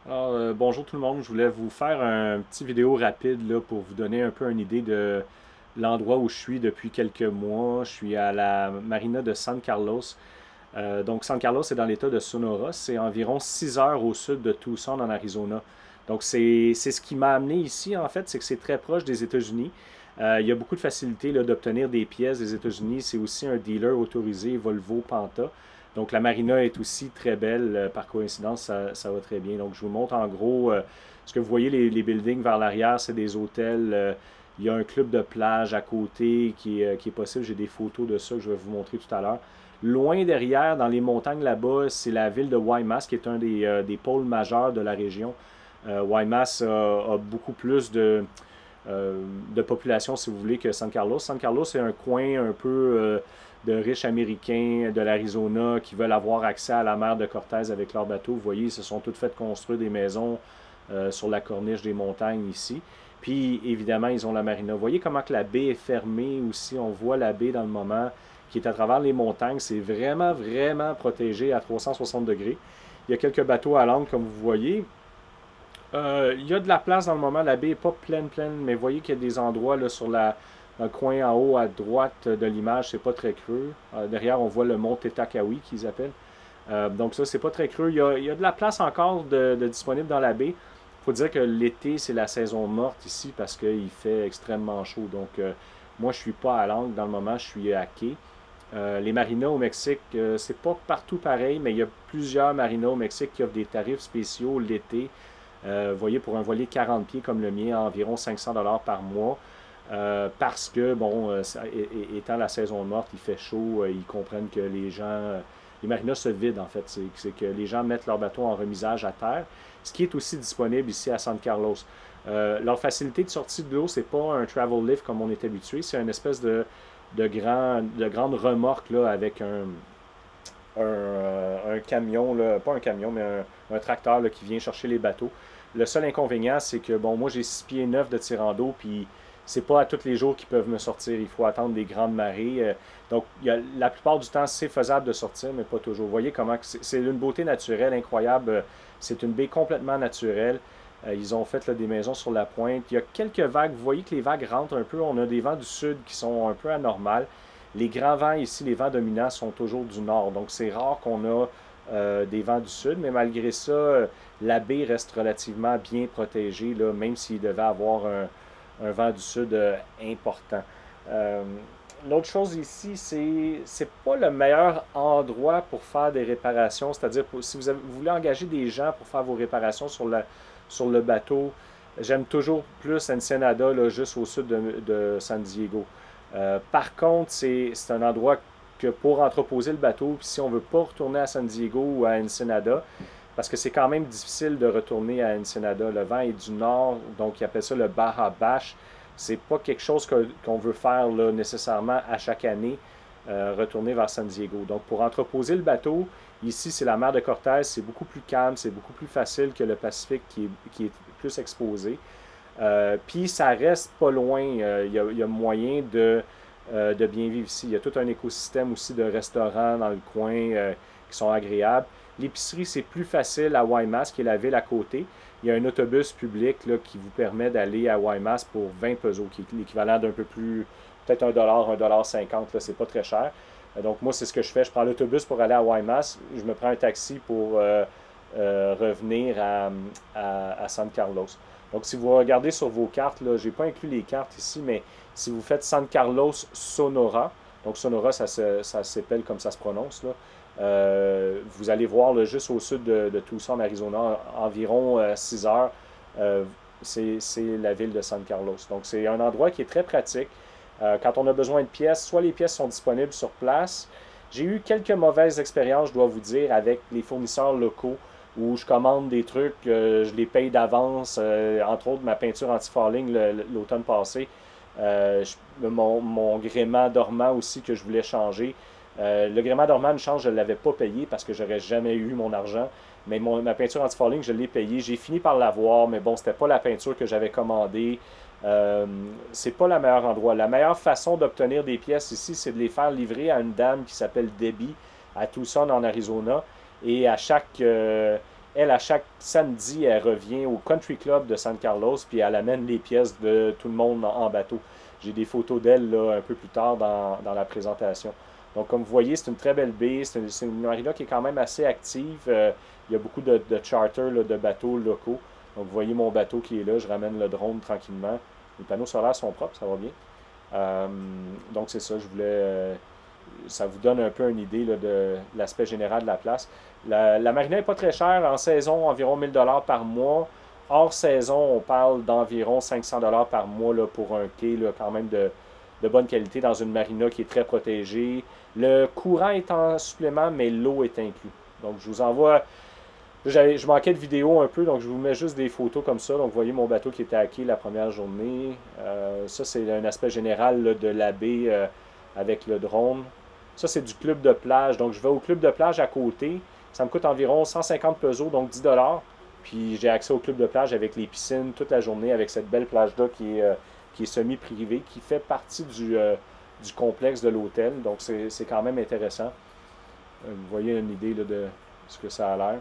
Bonjour tout le monde, je voulais vous faire un petit vidéo rapide là, pour vous donner un peu une idée de l'endroit où je suis depuis quelques mois. Je suis à la marina de San Carlos. Donc San Carlos est dans l'état de Sonora, c'est environ 6 heures au sud de Tucson en Arizona. Donc c'est ce qui m'a amené ici en fait, c'est que c'est très proche des États-Unis. Il y a beaucoup de facilité d'obtenir des pièces des États-Unis. C'est aussi un dealer autorisé Volvo Penta. Donc la marina est aussi très belle. Par coïncidence, ça va très bien. Donc je vous montre en gros ce que vous voyez, les buildings vers l'arrière, c'est des hôtels. Il y a un club de plage à côté qui est possible. J'ai des photos de ça que je vais vous montrer tout à l'heure. Loin derrière, dans les montagnes là-bas, c'est la ville de Guaymas, qui est un des pôles majeurs de la région. Guaymas a beaucoup plus de population, si vous voulez, que San Carlos. San Carlos, c'est un coin un peu de riches américains de l'Arizona qui veulent avoir accès à la mer de Cortez avec leur bateau. Vous voyez, ils se sont toutes fait construire des maisons sur la corniche des montagnes ici. Puis, évidemment, ils ont la marina. Vous voyez comment que la baie est fermée aussi. On voit la baie dans le moment qui est à travers les montagnes. C'est vraiment, vraiment protégé à 360 degrés. Il y a quelques bateaux à l'angle, comme vous voyez. Il y a de la place dans le moment. La baie n'est pas pleine, pleine, mais vous voyez qu'il y a des endroits là, dans le coin en haut à droite de l'image, c'est pas très creux. Derrière, on voit le mont Tetakawi qu'ils appellent. Donc ça, c'est pas très creux. Il y a de la place encore de disponible dans la baie. Il faut dire que l'été, c'est la saison morte ici parce qu'il fait extrêmement chaud. Donc moi, je suis pas à l'angle dans le moment, je suis à quai. Les marinas au Mexique, c'est pas partout pareil, mais il y a plusieurs marinas au Mexique qui offrent des tarifs spéciaux l'été. Vous voyez, pour un voilier 40 pieds comme le mien, environ 500 $ par mois. Parce que, bon, étant la saison morte, il fait chaud, ils comprennent que les marinas se vident en fait. C'est que les gens mettent leur bateau en remisage à terre, ce qui est aussi disponible ici à San Carlos. Leur facilité de sortie de l'eau, c'est pas un travel lift comme on est habitué, c'est une espèce de grande remorque là, avec un camion, là, pas un camion, mais un tracteur là, qui vient chercher les bateaux. Le seul inconvénient, c'est que, bon, moi j'ai 6 pieds 9 de tirant d'eau, puis c'est pas à tous les jours qu'ils peuvent me sortir. Il faut attendre des grandes marées. Donc, la plupart du temps, c'est faisable de sortir, mais pas toujours. Vous voyez comment c'est une beauté naturelle incroyable. C'est une baie complètement naturelle. Ils ont fait là, des maisons sur la pointe. Il y a quelques vagues. Vous voyez que les vagues rentrent un peu. On a des vents du sud qui sont un peu anormales. Les grands vents ici, les vents dominants, sont toujours du nord. Donc, c'est rare qu'on a des vents du sud, mais malgré ça, la baie reste relativement bien protégée, là, même s'il devait avoir un vent du sud important. Euh, L'autre chose ici, c'est pas le meilleur endroit pour faire des réparations, c'est-à-dire si vous voulez engager des gens pour faire vos réparations sur le bateau, j'aime toujours plus Ensenada, là, juste au sud de San Diego. Par contre, c'est un endroit que pour entreposer le bateau, puis si on veut pas retourner à San Diego ou à Ensenada, parce que c'est quand même difficile de retourner à Ensenada. Le vent est du nord, donc ils appellent ça le Baja Bash. C'est pas quelque chose qu'on veut faire là, nécessairement à chaque année, retourner vers San Diego. Donc pour entreposer le bateau, ici c'est la mer de Cortez, c'est beaucoup plus calme, c'est beaucoup plus facile que le Pacifique qui est plus exposé. Puis ça reste pas loin, il y a moyen de bien vivre ici. Il y a tout un écosystème aussi de restaurants dans le coin qui sont agréables. L'épicerie, c'est plus facile à Guaymas, qui est la ville à côté. Il y a un autobus public là, qui vous permet d'aller à Guaymas pour 20 pesos, qui est l'équivalent d'un peu plus, peut-être un dollar 50, là, c'est pas très cher. Donc moi, c'est ce que je fais. Je prends l'autobus pour aller à Guaymas, je me prends un taxi pour revenir à San Carlos. Donc si vous regardez sur vos cartes, je n'ai pas inclus les cartes ici, mais si vous faites San Carlos Sonora, donc Sonora, ça s'appelle comme ça se prononce, là, vous allez voir là, juste au sud de Tucson, Arizona, environ 6 heures, c'est la ville de San Carlos. Donc c'est un endroit qui est très pratique. Quand on a besoin de pièces, soit les pièces sont disponibles sur place. J'ai eu quelques mauvaises expériences, je dois vous dire, avec les fournisseurs locaux où je commande des trucs, je les paye d'avance, entre autres ma peinture anti-falling l'automne passé, mon gréement dormant aussi que je voulais changer. Le gréement dormant, une chance, je ne l'avais pas payé parce que j'aurais jamais eu mon argent. Mais ma peinture anti-falling, je l'ai payée. J'ai fini par l'avoir, mais bon, c'était pas la peinture que j'avais commandée. C'est pas le meilleur endroit. La meilleure façon d'obtenir des pièces ici, c'est de les faire livrer à une dame qui s'appelle Debbie à Tucson, en Arizona. Et à chaque Elle, à chaque samedi, elle revient au Country Club de San Carlos, puis elle amène les pièces de tout le monde en bateau. J'ai des photos d'elle là, un peu plus tard dans la présentation. Donc, comme vous voyez, c'est une très belle baie. C'est une marina qui est quand même assez active. Il y a beaucoup de charters là, de bateaux locaux. Donc, vous voyez mon bateau qui est là. Je ramène le drone tranquillement. Les panneaux solaires sont propres, ça va bien. Donc, c'est ça. Je voulais. Ça vous donne un peu une idée là, de l'aspect général de la place. La marina n'est pas très chère. En saison, environ 1000$ par mois. Hors saison, on parle d'environ 500$ par mois là, pour un quai là, quand même de bonne qualité dans une marina qui est très protégée. Le courant est en supplément, mais l'eau est inclus. Donc, je vous envoie. Je manquais de vidéo un peu, donc je vous mets juste des photos comme ça. Donc, vous voyez mon bateau qui était à quai la première journée. Ça, c'est un aspect général là, de la baie avec le drone. Ça, c'est du club de plage. Donc, je vais au club de plage à côté. Ça me coûte environ 150 pesos, donc 10$. Puis, j'ai accès au club de plage avec les piscines toute la journée, avec cette belle plage-là qui est semi-privée, qui fait partie du complexe de l'hôtel. Donc, c'est quand même intéressant. Vous voyez une idée là, de ce que ça a l'air.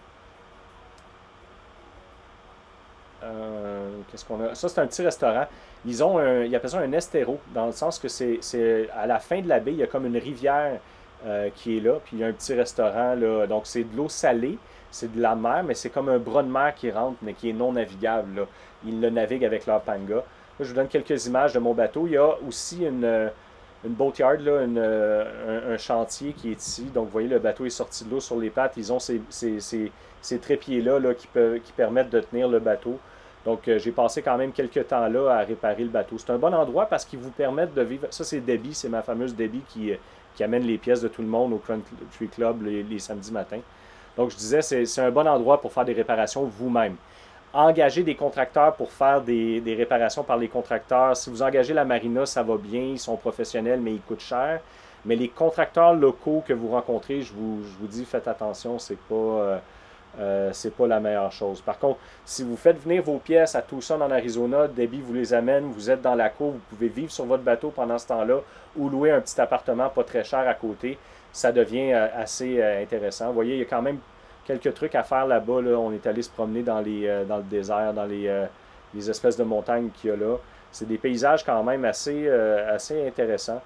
Qu'est-ce qu'on a? Ça, c'est un petit restaurant. Ils appellent ça un estero, dans le sens que c'est à la fin de la baie, il y a comme une rivière qui est là, puis il y a un petit restaurant là. Donc, c'est de l'eau salée, c'est de la mer, mais c'est comme un bras de mer qui rentre, mais qui est non navigable, là. Ils le naviguent avec leur panga. Là, je vous donne quelques images de mon bateau. Il y a aussi une boatyard, là, un chantier qui est ici. Donc, vous voyez, le bateau est sorti de l'eau sur les pattes. Ils ont ces trépieds-là là, qui permettent de tenir le bateau. Donc, j'ai passé quand même quelques temps là à réparer le bateau. C'est un bon endroit parce qu'ils vous permettent de vivre. Ça, c'est Debbie, c'est ma fameuse Debbie qui amène les pièces de tout le monde au Country Club les samedis matins. Donc, je disais, c'est un bon endroit pour faire des réparations vous-même. Engager des contracteurs pour faire des réparations par les contracteurs. Si vous engagez la marina, ça va bien, ils sont professionnels, mais ils coûtent cher. Mais les contracteurs locaux que vous rencontrez, je vous dis, faites attention, c'est pas la meilleure chose. Par contre, si vous faites venir vos pièces à Tucson en Arizona, Debbie vous les amène, vous êtes dans la cour, vous pouvez vivre sur votre bateau pendant ce temps-là ou louer un petit appartement pas très cher à côté, ça devient assez intéressant. Vous voyez, il y a quand même quelques trucs à faire là-bas. Là. On est allé se promener dans le désert, dans les espèces de montagnes qu'il y a là. C'est des paysages quand même assez intéressants.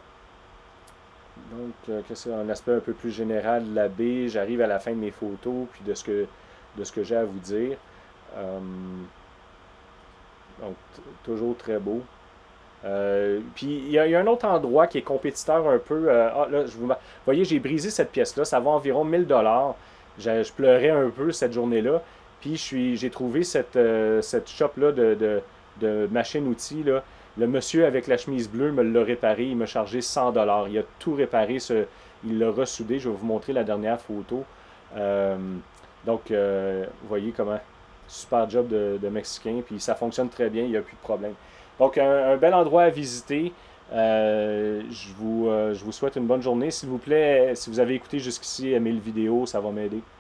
Donc, c'est un aspect un peu plus général de la baie. J'arrive à la fin de mes photos, puis de ce que j'ai à vous dire. Donc, toujours très beau. Puis, il y a un autre endroit qui est compétiteur un peu. Là, vous voyez, j'ai brisé cette pièce-là. Ça vaut environ 1000$. Je pleurais un peu cette journée-là. Puis, j'ai trouvé cette shop-là de machines-outils, là. Le monsieur avec la chemise bleue me l'a réparé, il m'a chargé 100$. Il a tout réparé, il l'a ressoudé. Je vais vous montrer la dernière photo. Donc, vous voyez comment, super job de Mexicain, puis ça fonctionne très bien, il n'y a plus de problème. Donc, un bel endroit à visiter. Je vous souhaite une bonne journée. S'il vous plaît, si vous avez écouté jusqu'ici, aimez le vidéo, ça va m'aider.